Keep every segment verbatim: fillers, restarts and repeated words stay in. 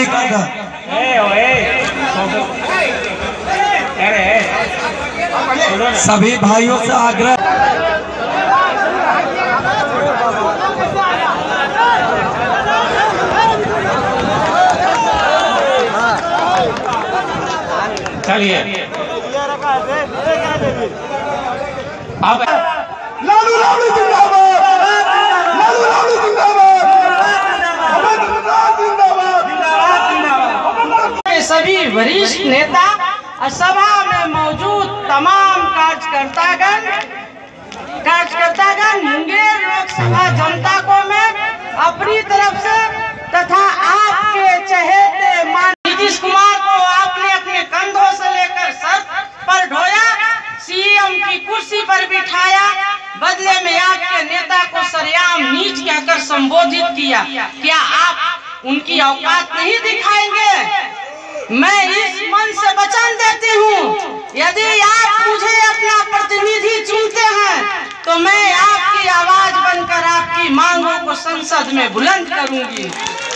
काका सभी भाइयों से आग्रह चलिए अब लालू लालू जिंदाबाद, लालू लालू जिंदाबाद, जिंदाबाद। सभी वरिष्ठ नेता और सभा में मौजूद तमाम कार्यकर्तागण कार्यकर्तागण मुंगेर लोकसभा जनता को मैं अपनी तरफ से तथा आपके चहेते मान नीतीश कुमार को आपने अपने कंधों से लेकर सर पर ढोया, सीएम की कुर्सी पर बिठाया, बदले में आपके नेता को सरेआम नीच कहकर संबोधित किया। क्या आप उनकी औकात नहीं दिखाएंगे? मैं इस मन से वचन देती हूँ, यदि आप मुझे अपना प्रतिनिधि चुनते हैं तो मैं आपकी आवाज बनकर आपकी मांगों को संसद में बुलंद करूंगी।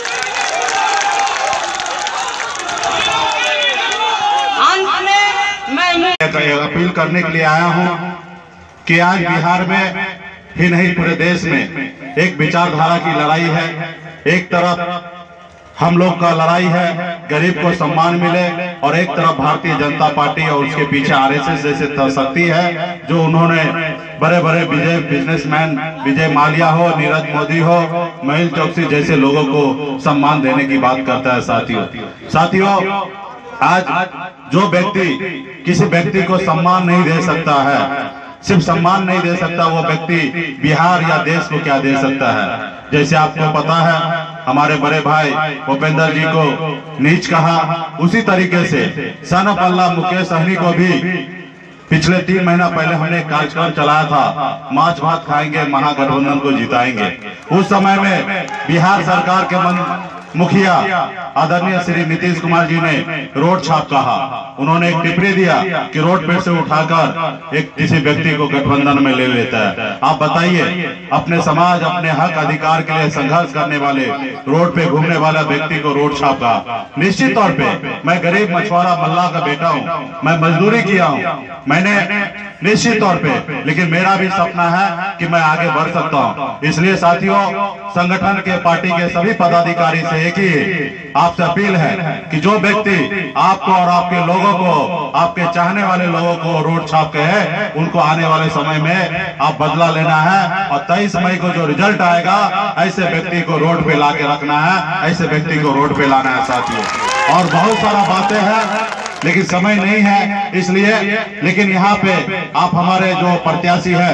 अंत में मैं अपील करने के लिए आया हूँ कि आज बिहार में ही नहीं पूरे देश में एक विचारधारा की लड़ाई है। एक तरफ हम लोग का लड़ाई है गरीब को सम्मान मिले और एक तरफ भारतीय जनता पार्टी और उसके पीछे आरएसएस जैसे शक्ति है जो उन्होंने बड़े बड़े विजय बिजनेसमैन विजय माल्या हो, नीरज मोदी हो, मेहुल चोकसी जैसे लोगों को सम्मान देने की बात करता है। साथियों साथियों आज जो व्यक्ति किसी व्यक्ति को सम्मान नहीं दे सकता है, सिर्फ सम्मान नहीं दे सकता, वो व्यक्ति बिहार या देश को क्या दे सकता है। जैसे आपको पता है हमारे बड़े भाई भूपेंद्र जी को नीच कहा, उसी तरीके से सन ऑफ अल्लाह मुकेश सहनी को भी पिछले तीन महीना पहले हमने कार्यक्रम चलाया था, माछ भात खाएंगे महागठबंधन को जिताएंगे। उस समय में बिहार सरकार के मन मुखिया आदरणीय श्री नीतीश कुमार जी ने रोड छाप कहा, उन्होंने एक टिप्पणी दिया कि रोड पे से उठाकर एक किसी व्यक्ति को गठबंधन में ले लेता है। आप बताइए, अपने समाज अपने हक अधिकार के लिए संघर्ष करने वाले रोड पे घूमने वाला व्यक्ति को रोड छाप कहा। निश्चित तौर पे मैं गरीब मछुआरा मल्लाह का बेटा हूँ, मैं मजदूरी किया हूँ मैंने निश्चित तौर पे, लेकिन मेरा भी सपना है कि मैं आगे बढ़ सकता हूँ। इसलिए साथियों संगठन के पार्टी के सभी पदाधिकारी से एक ही आपसे अपील है कि जो व्यक्ति आपको और आपके लोगों को, आपके चाहने वाले लोगों को रोड छाप के है, उनको आने वाले समय में आप बदला लेना है और तेईस मई को जो रिजल्ट आएगा ऐसे व्यक्ति को रोड पे ला के रखना है, ऐसे व्यक्ति को रोड पे लाना है साथियों। और बहुत सारा बातें हैं लेकिन समय नहीं है इसलिए, लेकिन यहाँ पे आप हमारे जो प्रत्याशी है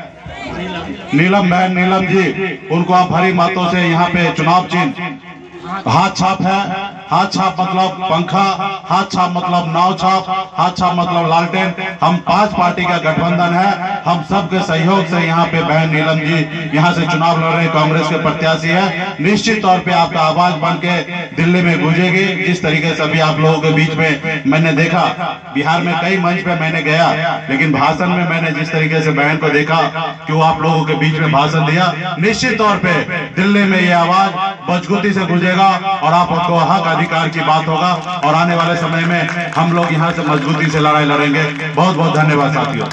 नीलम बहन नीलम जी, उनको आप हरी मातों से यहाँ पे चुनाव चिन्ह हाथ छाप है, हाथ छाप मतलब पंखा, हाथ छाप मतलब नाव छाप, हाथ छाप मतलब लालटेन। हम पांच पार्टी का गठबंधन है, हम सबके सहयोग से यहाँ पे बहन नीलम जी यहाँ से चुनाव लड़ रहे कांग्रेस के प्रत्याशी है। निश्चित तौर पे आपका आवाज बन के दिल्ली में गूंजेगी। जिस तरीके से अभी आप लोगों के बीच में मैंने देखा, बिहार में कई मंच पे मैंने गया, लेकिन भाषण में मैंने जिस तरीके से बहन को देखा कि वो आप लोगों के बीच में भाषण दिया, निश्चित तौर पे दिल्ली में ये आवाज मजबूती से गूंजेगा और आपको हक अधिकार की बात होगा और आने वाले समय में हम लोग यहाँ से मजबूती से लड़ाई लड़ेंगे। बहुत बहुत धन्यवाद साथियों।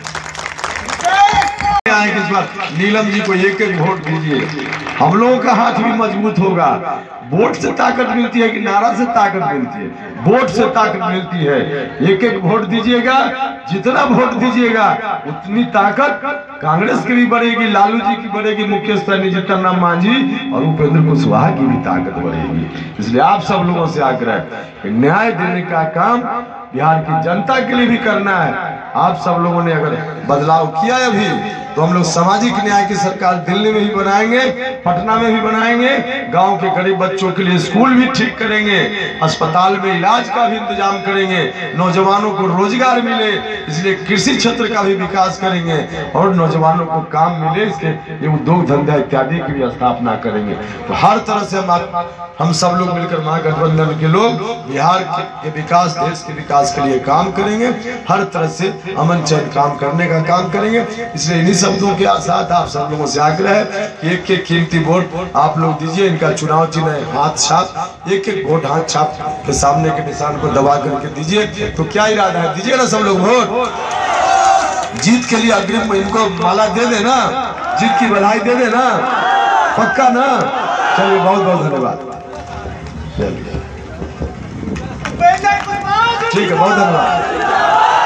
इस बार नीलम जी को एक एक वोट दीजिए, हम लोगों का हाथ भी मजबूत होगा। वोट से ताकत मिलती है कि नारा से ताकत मिलती है? वोट से ताकत मिलती है। एक एक वोट दीजिएगा, जितना वोट दीजिएगा उतनी ताकत कांग्रेस की भी बढ़ेगी, लालू जी की बढ़ेगी, मुकेश सहनी जी, जीतन मांझी और उपेंद्र कुशवाहा की भी ताकत बढ़ेगी। इसलिए आप सब लोगों से आग्रह है, न्याय देने का काम बिहार की जनता के लिए भी करना है। आप सब लोगों ने अगर बदलाव किया है अभी, तो हम लोग सामाजिक न्याय की सरकार दिल्ली में भी बनाएंगे, पटना में भी बनाएंगे, गांव के गरीब बच्चों के लिए स्कूल भी ठीक करेंगे, अस्पताल में इलाज का भी इंतजाम करेंगे, नौजवानों को रोजगार मिले इसलिए कृषि क्षेत्र का भी विकास करेंगे और नौजवानों को काम मिले इसके ये उद्योग धंधा इत्यादि की भी स्थापना करेंगे। तो हर तरह से हम हम सब लोग मिलकर महागठबंधन के लोग बिहार के विकास, देश के विकास विकास के लिए काम करेंगे, हर तरह से अमन चैन काम करने का काम करेंगे। इसलिए इन्हीं शब्दों के साथ आप सब लोगों से आग्रह है कि एक एक कीमती वोट आप लोग दीजिए। इनका चुनाव चिन्ह है हाथ छाप, एक एक वोट हाथ छाप के सामने के निशान को दबा करके दीजिए। तो क्या इरादा है, दीजिए ना सब लोग वोट। जीत के लिए अग्रिम इनको माला दे देना, जीत की बधाई दे देना, पक्का ना। चलिए बहुत बहुत धन्यवाद। ठीक है, बहुत धन्यवाद।